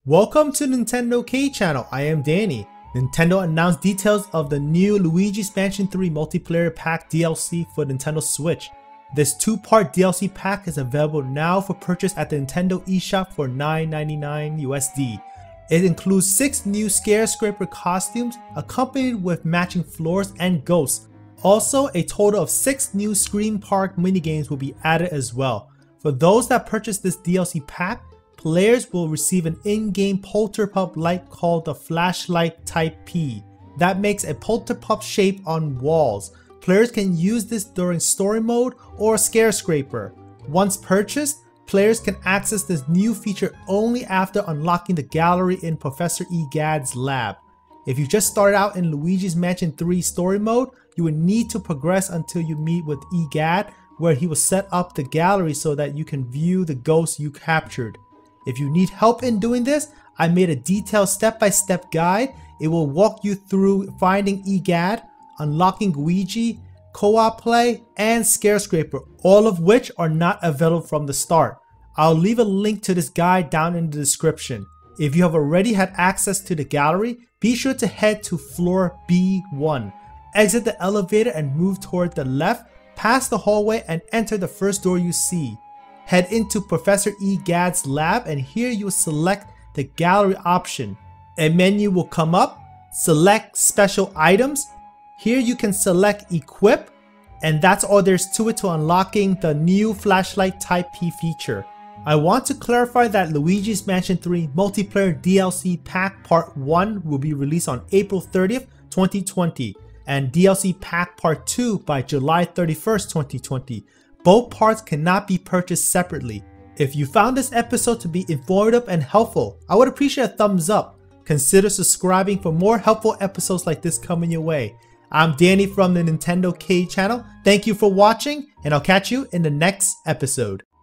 Welcome to Nintendo K Channel. I am Danny. Nintendo announced details of the new Luigi's Mansion 3 multiplayer pack DLC for Nintendo Switch. This two-part DLC pack is available now for purchase at the Nintendo eShop for $9.99 USD. It includes 6 new Scarescraper costumes accompanied with matching floors and ghosts. Also, a total of 6 new Scream Park minigames will be added as well. For those that purchase this DLC pack, players will receive an in-game Polterpup light called the Flashlight Type P that makes a Polterpup shape on walls. Players can use this during story mode or Scarescraper. Once purchased, players can access this new feature only after unlocking the gallery in Professor Egad's lab. If you just started out in Luigi's Mansion 3 story mode, you would need to progress until you meet with Egad, where he will set up the gallery so that you can view the ghosts you captured. If you need help in doing this, I made a detailed step-by-step guide. It will walk you through finding Egad, unlocking Luigi, co-op play, and Scarescraper, all of which are not available from the start. I'll leave a link to this guide down in the description. If you have already had access to the gallery, be sure to head to floor B1. Exit the elevator and move toward the left, past the hallway and enter the first door you see. Head into Professor Egad's lab and here you will select the gallery option. A menu will come up. Select special items. Here you can select equip, and that's all there's to it to unlocking the new Flashlight Type P feature. I want to clarify that Luigi's Mansion 3 multiplayer DLC pack part 1 will be released on April 30th, 2020 and DLC pack part 2 by July 31st, 2020. Both parts cannot be purchased separately. If you found this episode to be informative and helpful, I would appreciate a thumbs up. Consider subscribing for more helpful episodes like this coming your way. I'm Danny from the Nintendo K Channel. Thank you for watching, and I'll catch you in the next episode.